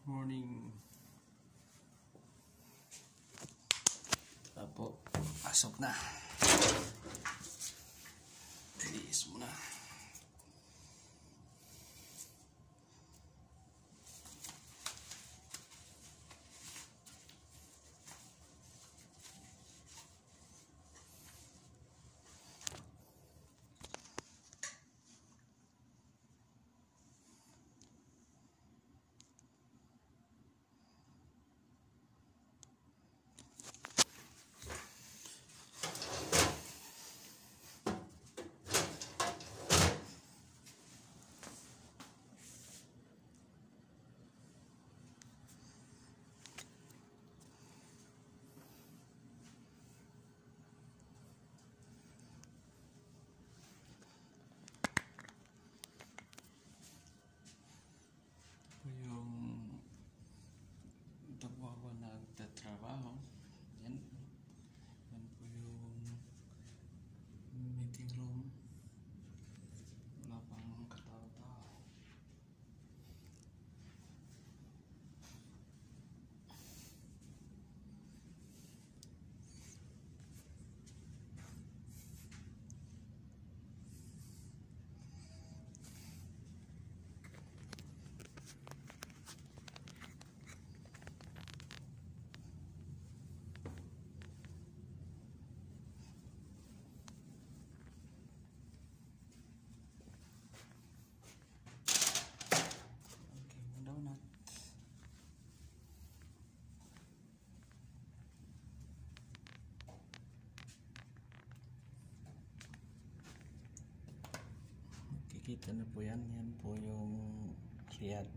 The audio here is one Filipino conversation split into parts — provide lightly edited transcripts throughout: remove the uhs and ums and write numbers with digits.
Morning. Apo, pasok na. Bilis mo na. Trabaho. Yan po yung meeting room. Wala pang katao-tao. Kita na po yan. Yan po yung Riyadh.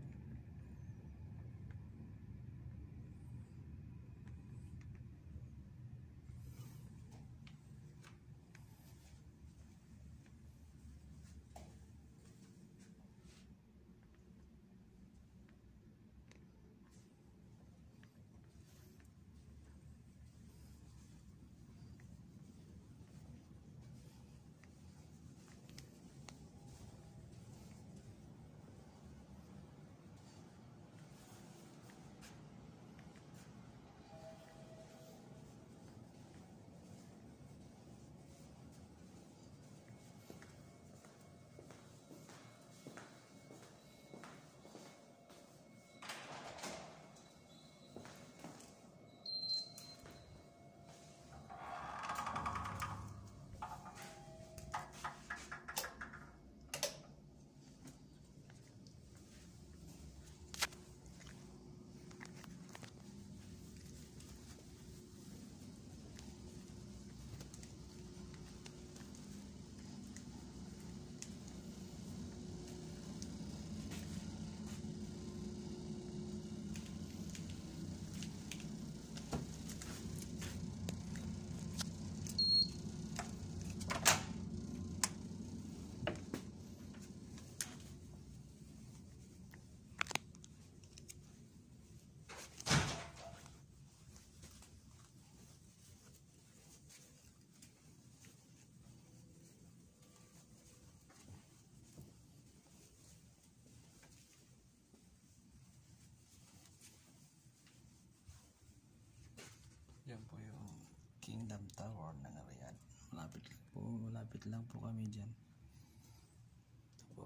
Yan po yung Kingdom Tower ng Riyadh. Malapit lang po kami dyan. Ito po.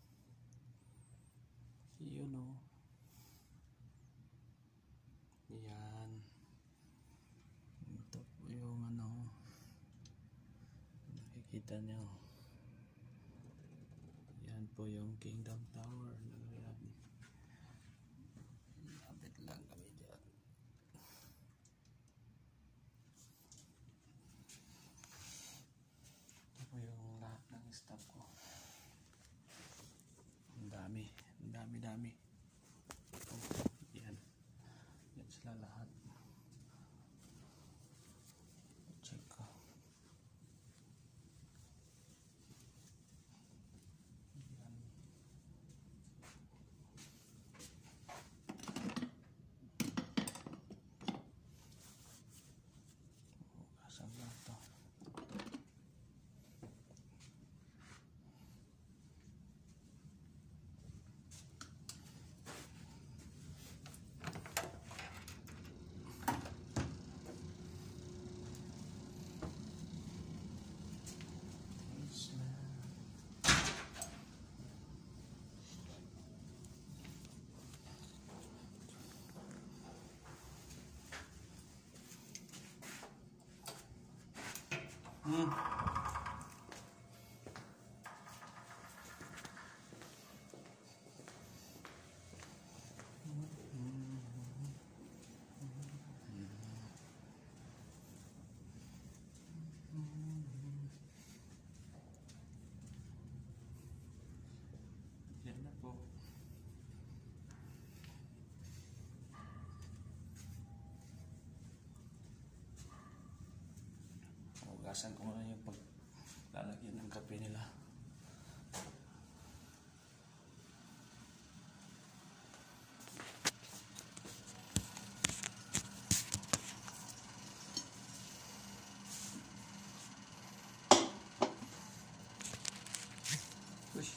Yun o. Yan. Ito po yung nakikita nyo. Yan po yung Kingdom Tower ng Riyadh. Malapit lang kami dyan. Staff ko. Ang dami. Oh, yan sila lahat. Check ko. Yan. Kasang lang to. Hmm. Yan na po. Hugasan ko muna yung paglalagyan ng kape nila. Uy.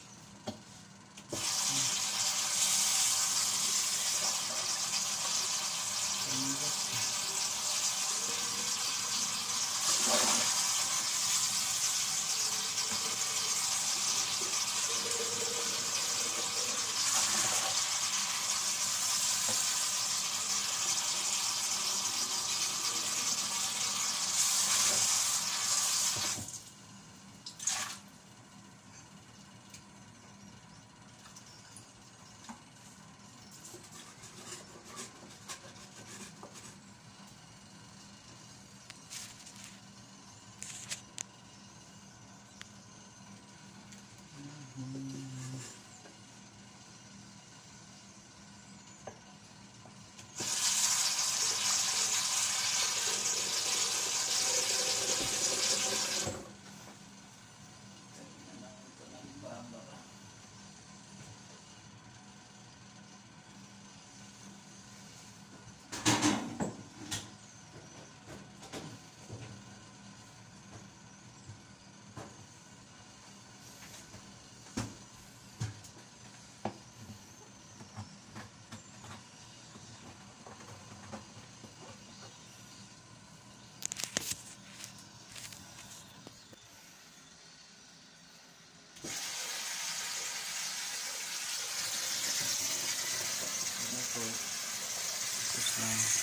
Tapos lang.